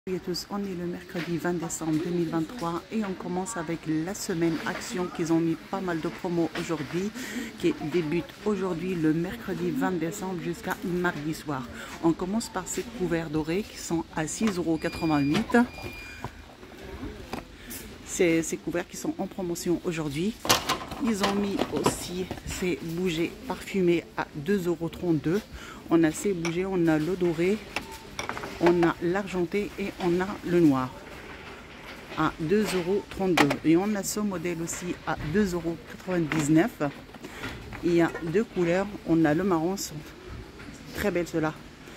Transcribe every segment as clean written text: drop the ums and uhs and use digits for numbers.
Salut à tous, on est le mercredi 20 décembre 2023 et on commence avec la semaine action qu'ils ont mis pas mal de promos aujourd'hui qui débute aujourd'hui le mercredi 20 décembre jusqu'à mardi soir. On commence par ces couverts dorés qui sont à 6,88 €. C'est ces couverts qui sont en promotion aujourd'hui. Ils ont mis aussi ces bougies parfumées à 2,32 €. On a ces bougies, on a le doré, on a l'argenté et on a le noir à 2,32 €. Et on a ce modèle aussi à 2,99 €. Il y a deux couleurs. On a le marron, très belle cela,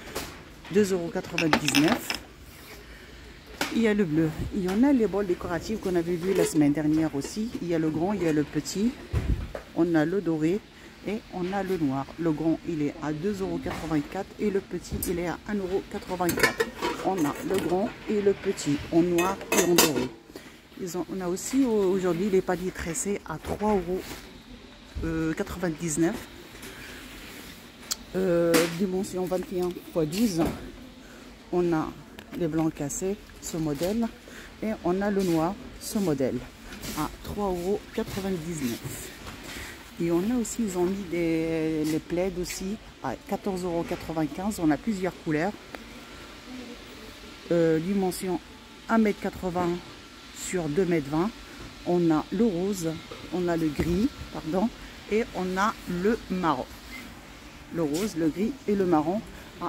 2,99 €. Il y a le bleu. Il y en a les bols décoratifs qu'on avait vu la semaine dernière aussi. Il y a le grand, il y a le petit. On a le doré et on a le noir. Le grand, il est à 2,84 € et le petit, il est à 1,84 €. On a le grand et le petit en noir et en doré. On a aussi aujourd'hui les paliers tressés à 3,99 €. Dimension 21 x 12. On a les blancs cassés, ce modèle. Et on a le noir, ce modèle, à 3,99 €. Et on a aussi, ils ont mis les plaids aussi à 14,95 €. On a plusieurs couleurs. Dimension 1,80 m sur 2,20 m. On a le rose, on a le gris, pardon, et on a le marron. Le rose, le gris et le marron à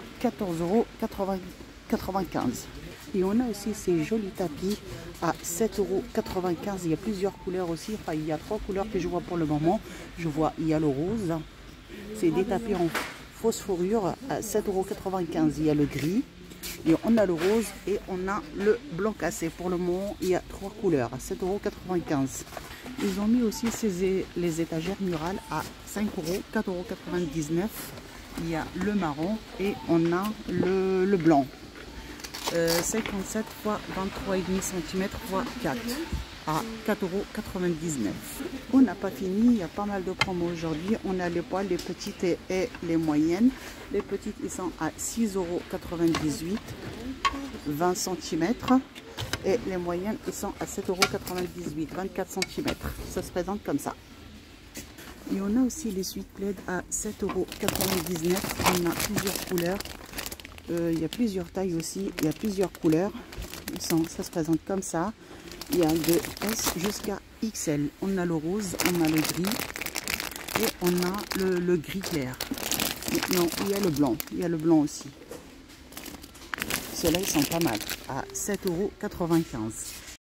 14,95 €. Et on a aussi ces jolis tapis à 7,95 €. Il y a plusieurs couleurs aussi. Enfin, il y a trois couleurs que je vois pour le moment. Je vois, il y a le rose. C'est des tapis en fausse fourrure à 7,95 €. Il y a le gris. Et on a le rose et on a le blanc cassé. Pour le moment, il y a trois couleurs à 7,95 €. Ils ont mis aussi les étagères murales à 5 €, 4,99 €. Il y a le marron et on a le blanc. 57 x 23,5 cm x 4 à 4,99 €. On n'a pas fini, il y a pas mal de promos aujourd'hui. On a les poils, les petites et les moyennes. Les petites, ils sont à 6,98 €, 20 cm. Et les moyennes, ils sont à 7,98 €, 24 cm. Ça se présente comme ça. Et on a aussi les suites plaid à 7,99 €. On a plusieurs couleurs. Il y a plusieurs tailles aussi, il y a plusieurs couleurs. Ça se présente comme ça. Il y a de S jusqu'à XL. On a le rose, on a le gris et on a le gris clair. Non, il y a le blanc. Il y a le blanc aussi. Ceux-là, ils sont pas mal. À 7,95 €.